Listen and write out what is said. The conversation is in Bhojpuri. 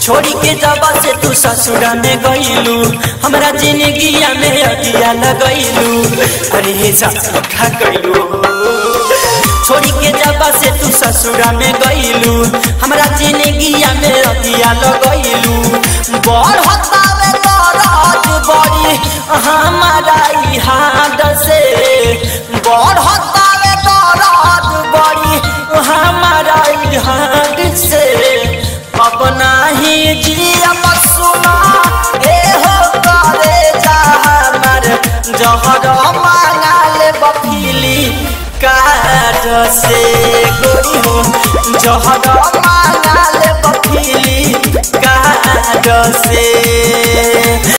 छोड़ी के जब से तू ससुर में गईलू हमरा जिंदगी में अगिया लगैलू अरे खा गईलू छोड़ी के जब से तू ससुर में गईलू हमरा जिंदगी में अगिया लगैलू बड़ हतावे दर्द बड़ी हमारा हाथ से बड़ हतावे दर्द बड़ी हमारा हाथ से अब नाही जिया सुना ए हो करे जा हमर जहर मांगा ले बफिली काज से गोरी हो जहर मांगा ले बफिली काज से।